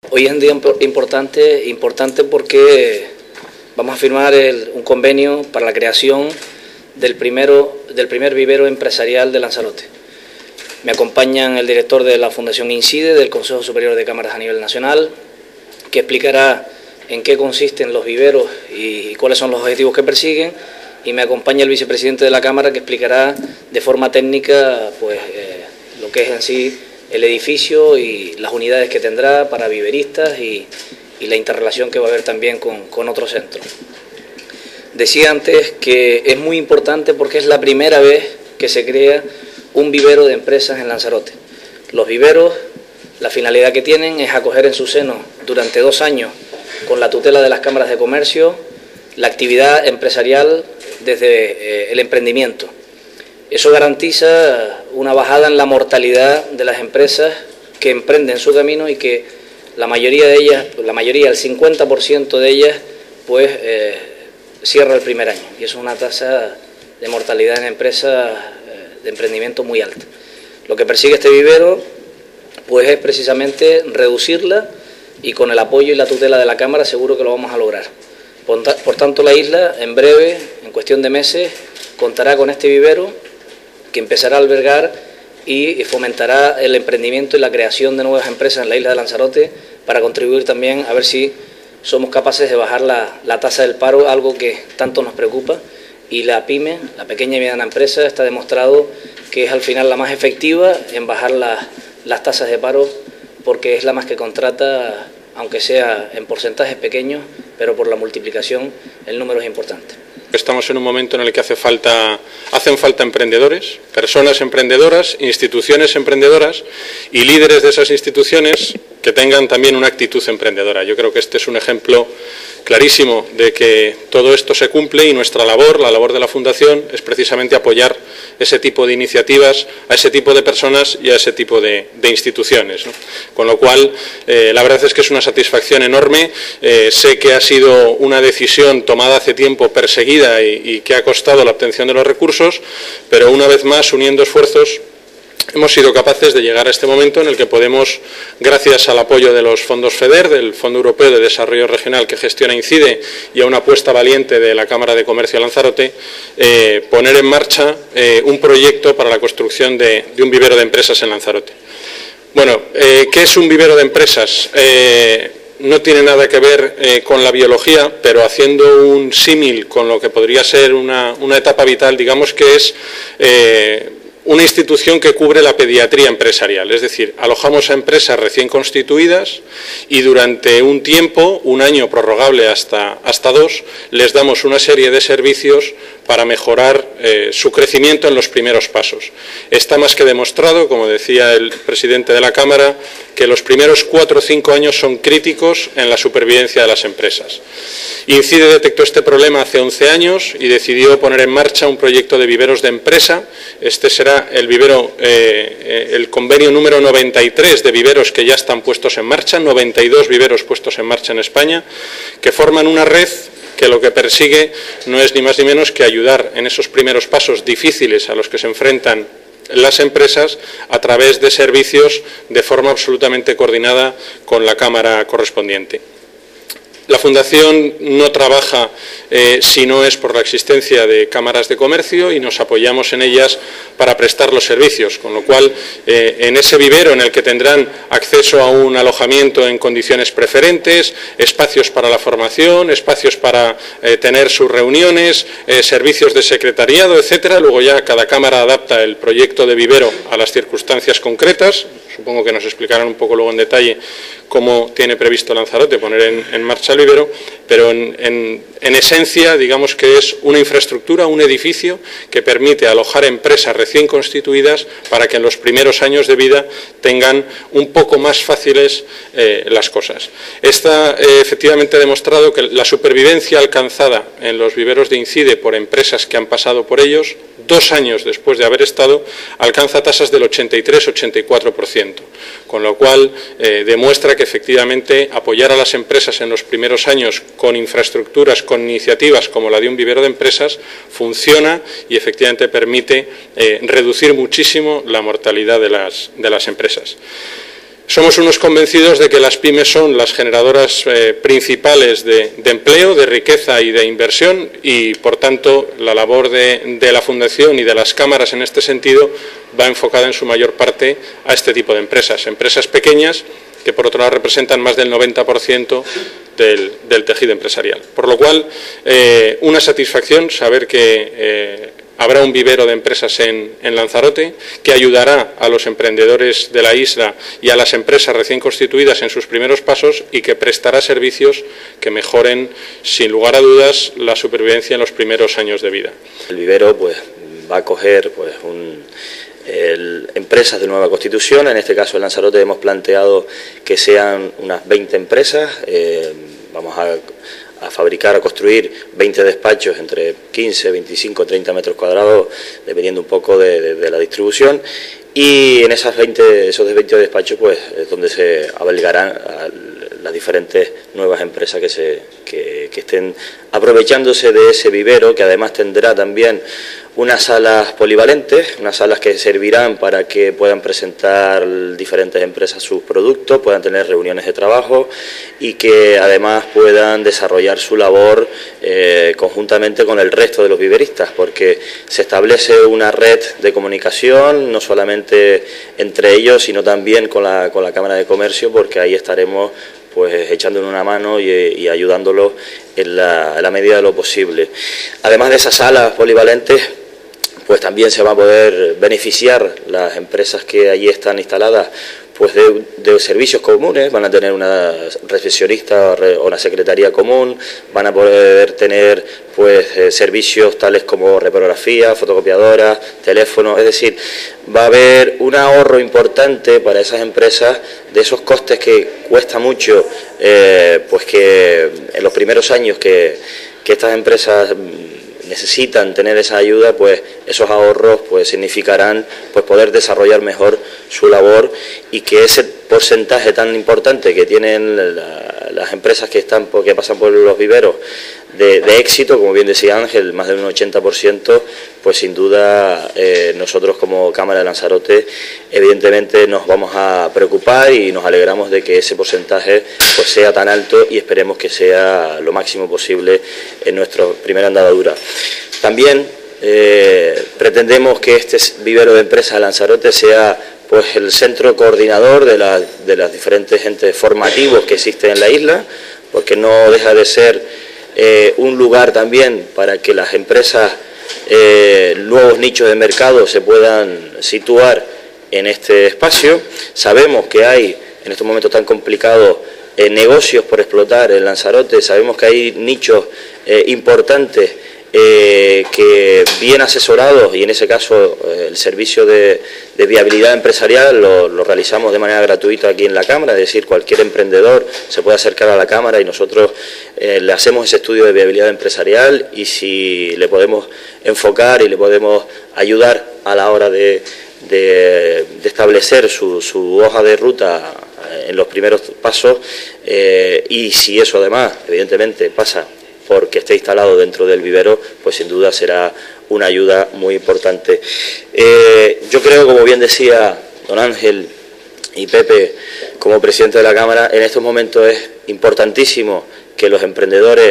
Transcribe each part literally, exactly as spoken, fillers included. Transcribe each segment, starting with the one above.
Hoy es un día importante, importante porque vamos a firmar el, un convenio para la creación del, primero, del primer vivero empresarial de Lanzarote. Me acompañan el director de la Fundación INCIDE, del Consejo Superior de Cámaras a nivel nacional, que explicará en qué consisten los viveros y, y cuáles son los objetivos que persiguen, y me acompaña el vicepresidente de la Cámara, que explicará de forma técnica pues, eh, lo que es en sí el edificio y las unidades que tendrá para viveristas y, y la interrelación que va a haber también con, con otros centros. Decía antes que es muy importante porque es la primera vez que se crea un vivero de empresas en Lanzarote. Los viveros, la finalidad que tienen es acoger en su seno durante dos años, con la tutela de las cámaras de comercio, la actividad empresarial desde eh, el emprendimiento. Eso garantiza una bajada en la mortalidad de las empresas que emprenden su camino y que la mayoría de ellas, la mayoría, el cincuenta por ciento de ellas, pues eh, cierra el primer año. Y eso es una tasa de mortalidad en empresas eh, de emprendimiento muy alta. Lo que persigue este vivero pues es precisamente reducirla, y con el apoyo y la tutela de la Cámara seguro que lo vamos a lograr. Por, por tanto, la isla en breve, en cuestión de meses, contará con este vivero que empezará a albergar y fomentará el emprendimiento y la creación de nuevas empresas en la isla de Lanzarote, para contribuir también a ver si somos capaces de bajar la, la tasa del paro, algo que tanto nos preocupa. Y la PYME, la pequeña y mediana empresa, está demostrado que es al final la más efectiva en bajar la, las tasas de paro, porque es la más que contrata, aunque sea en porcentajes pequeños, pero por la multiplicación el número es importante. Estamos en un momento en el que hace falta, hacen falta emprendedores, personas emprendedoras, instituciones emprendedoras y líderes de esas instituciones que tengan también una actitud emprendedora. Yo creo que este es un ejemplo clarísimo de que todo esto se cumple, y nuestra labor, la labor de la Fundación, es precisamente apoyar ese tipo de iniciativas, a ese tipo de personas y a ese tipo de, de instituciones, ¿no? Con lo cual, eh, la verdad es que es una satisfacción enorme. Eh, sé que ha sido una decisión tomada hace tiempo, perseguida y, y que ha costado la obtención de los recursos, pero una vez más, uniendo esfuerzos, hemos sido capaces de llegar a este momento en el que podemos, gracias al apoyo de los fondos FEDER, del Fondo Europeo de Desarrollo Regional que gestiona INCIDE, y a una apuesta valiente de la Cámara de Comercio de Lanzarote, eh, poner en marcha eh, un proyecto para la construcción de, de un vivero de empresas en Lanzarote. Bueno, eh, ¿qué es un vivero de empresas? Eh, no tiene nada que ver eh, con la biología, pero haciendo un símil con lo que podría ser una, una etapa vital, digamos que es Eh, una institución que cubre la pediatría empresarial, es decir, alojamos a empresas recién constituidas y durante un tiempo, un año prorrogable hasta, hasta dos, les damos una serie de servicios para mejorar eh, su crecimiento en los primeros pasos. Está más que demostrado, como decía el presidente de la Cámara, que los primeros cuatro o cinco años son críticos en la supervivencia de las empresas. INCIDE detectó este problema hace once años y decidió poner en marcha un proyecto de viveros de empresa. Este será el vivero, eh, el convenio número noventa y tres de viveros que ya están puestos en marcha, noventa y dos viveros puestos en marcha en España, que forman una red que lo que persigue no es ni más ni menos que ayudar en esos primeros pasos difíciles a los que se enfrentan las empresas a través de servicios de forma absolutamente coordinada con la Cámara correspondiente. La Fundación no trabaja eh, si no es por la existencia de cámaras de comercio, y nos apoyamos en ellas para prestar los servicios, con lo cual eh, en ese vivero en el que tendrán acceso a un alojamiento en condiciones preferentes, espacios para la formación, espacios para eh, tener sus reuniones, eh, servicios de secretariado, etcétera. Luego ya cada cámara adapta el proyecto de vivero a las circunstancias concretas. Supongo que nos explicarán un poco luego en detalle cómo tiene previsto Lanzarote poner en, en marcha el vivero, pero en, en, en esencia, digamos que es una infraestructura, un edificio que permite alojar empresas recién constituidas para que en los primeros años de vida tengan un poco más fáciles eh, las cosas. Está eh, efectivamente demostrado que la supervivencia alcanzada en los viveros de INCIDE por empresas que han pasado por ellos, dos años después de haber estado, alcanza tasas del ochenta y tres a ochenta y cuatro por ciento, con lo cual eh, demuestra que efectivamente apoyar a las empresas en los primeros años con infraestructuras, con iniciativas como la de un vivero de empresas, funciona y efectivamente permite eh, reducir muchísimo la mortalidad de las, de las empresas. Somos unos convencidos de que las pymes son las generadoras eh, principales de, de empleo, de riqueza y de inversión y, por tanto, la labor de, de la Fundación y de las cámaras en este sentido va enfocada en su mayor parte a este tipo de empresas. Empresas pequeñas que, por otro lado, representan más del noventa por ciento del, del tejido empresarial. Por lo cual, eh, una satisfacción saber que eh, habrá un vivero de empresas en, en Lanzarote que ayudará a los emprendedores de la isla y a las empresas recién constituidas en sus primeros pasos y que prestará servicios que mejoren, sin lugar a dudas, la supervivencia en los primeros años de vida. El vivero pues, va a acoger pues, un, el, empresas de nueva constitución. En este caso en Lanzarote hemos planteado que sean unas veinte empresas. Eh, vamos a a fabricar, a construir veinte despachos entre quince, veinticinco, treinta metros cuadrados, dependiendo un poco de, de, de la distribución, y en esas veinte, esos veinte despachos pues es donde se albergarán las diferentes nuevas empresas que, se, que, que estén aprovechándose de ese vivero, que además tendrá también unas salas polivalentes, unas salas que servirán para que puedan presentar diferentes empresas sus productos, puedan tener reuniones de trabajo y que además puedan desarrollar su labor eh, conjuntamente con el resto de los viveristas, porque se establece una red de comunicación, no solamente entre ellos, sino también con la, con la Cámara de Comercio, porque ahí estaremos pues echándole una mano y, y ayudándolos en la, en la medida de lo posible. Además de esas salas polivalentes, pues también se va a poder beneficiar las empresas que allí están instaladas pues de, de servicios comunes, van a tener una recepcionista o una secretaría común, van a poder tener pues eh, servicios tales como reprografía, fotocopiadoras, teléfonos, es decir, va a haber un ahorro importante para esas empresas de esos costes que cuesta mucho, eh, pues que en los primeros años que, que estas empresas necesitan tener esa ayuda, pues esos ahorros pues significarán pues poder desarrollar mejor su labor y que ese porcentaje tan importante que tienen la, las empresas que están que pasan por los viveros de, de éxito, como bien decía Ángel, más de un ochenta por ciento, pues sin duda eh, nosotros como Cámara de Lanzarote evidentemente nos vamos a preocupar y nos alegramos de que ese porcentaje pues sea tan alto y esperemos que sea lo máximo posible en nuestra primera andadura. También eh, pretendemos que este vivero de empresas de Lanzarote sea pues el centro coordinador de, la, de las diferentes entes formativos que existen en la isla, porque no deja de ser eh, un lugar también para que las empresas, eh, nuevos nichos de mercado se puedan situar en este espacio. Sabemos que hay, en estos momentos tan complicados, eh, negocios por explotar en Lanzarote, sabemos que hay nichos eh, importantes Eh, que bien asesorados, y en ese caso eh, el servicio de, de viabilidad empresarial lo, lo realizamos de manera gratuita aquí en la Cámara, es decir, cualquier emprendedor se puede acercar a la Cámara y nosotros eh, le hacemos ese estudio de viabilidad empresarial, y si le podemos enfocar y le podemos ayudar a la hora de, de, de establecer su, su hoja de ruta en los primeros pasos, eh, y si eso además evidentemente pasa porque esté instalado dentro del vivero, pues sin duda será una ayuda muy importante. Eh, yo creo, como bien decía don Ángel y Pepe, como presidente de la Cámara, en estos momentos es importantísimo que los emprendedores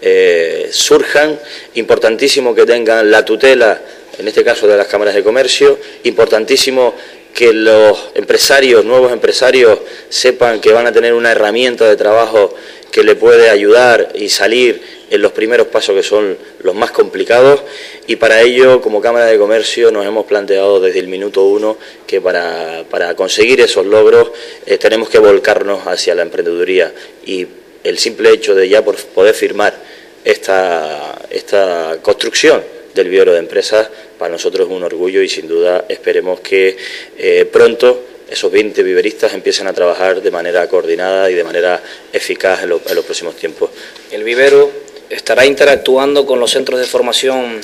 eh, surjan, importantísimo que tengan la tutela, en este caso de las cámaras de comercio, importantísimo que los empresarios, nuevos empresarios, sepan que van a tener una herramienta de trabajo que le puede ayudar y salir en los primeros pasos, que son los más complicados, y para ello, como Cámara de Comercio, nos hemos planteado desde el minuto uno que para, para conseguir esos logros eh, tenemos que volcarnos hacia la emprendeduría, y el simple hecho de ya por poder firmar esta, esta construcción del vivero de empresas, para nosotros es un orgullo, y sin duda esperemos que eh, pronto esos veinte viveristas empiecen a trabajar de manera coordinada y de manera eficaz en, lo, en los próximos tiempos. El vivero estará interactuando con los centros de formación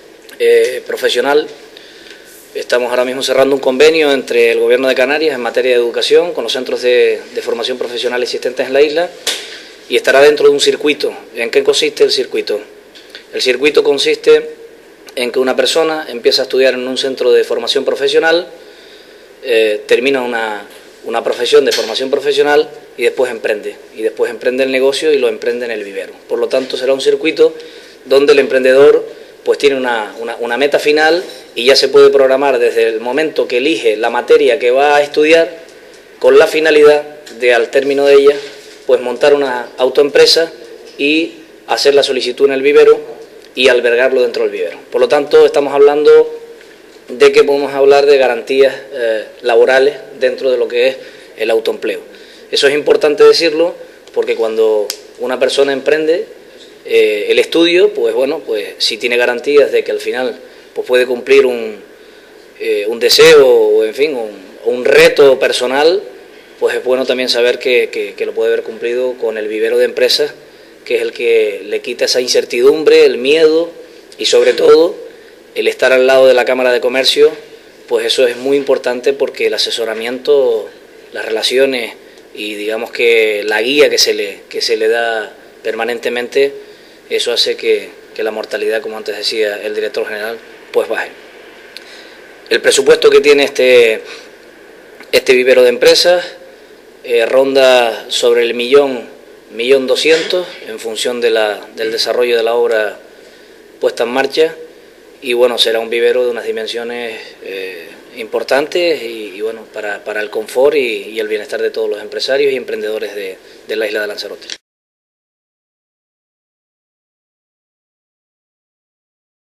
eh, profesional. Estamos ahora mismo cerrando un convenio entre el Gobierno de Canarias en materia de educación con los centros de, de formación profesional existentes en la isla, y estará dentro de un circuito. ¿En qué consiste el circuito? El circuito consiste en que una persona empieza a estudiar en un centro de formación profesional, eh, termina una, una profesión de formación profesional y después emprende, y después emprende el negocio y lo emprende en el vivero. Por lo tanto, será un circuito donde el emprendedor pues tiene una, una, una meta final y ya se puede programar desde el momento que elige la materia que va a estudiar con la finalidad de, al término de ella, pues montar una autoempresa y hacer la solicitud en el vivero y albergarlo dentro del vivero. Por lo tanto, estamos hablando de que podemos hablar de garantías eh, laborales dentro de lo que es el autoempleo. Eso es importante decirlo porque cuando una persona emprende eh, el estudio, pues bueno, pues si tiene garantías de que al final pues puede cumplir un, eh, un deseo o en fin, un, un reto personal, pues es bueno también saber que, que, que lo puede haber cumplido con el vivero de empresas, que es el que le quita esa incertidumbre, el miedo y sobre todo el estar al lado de la Cámara de Comercio, pues eso es muy importante porque el asesoramiento, las relaciones y digamos que la guía que se le, que se le da permanentemente, eso hace que, que la mortalidad, como antes decía el director general, pues baje. El presupuesto que tiene este, este vivero de empresas eh, ronda sobre el millón, millón doscientos en función de la, del desarrollo de la obra puesta en marcha. Y bueno, será un vivero de unas dimensiones eh, importantes y, y bueno, para, para el confort y, y el bienestar de todos los empresarios y emprendedores de, de la isla de Lanzarote.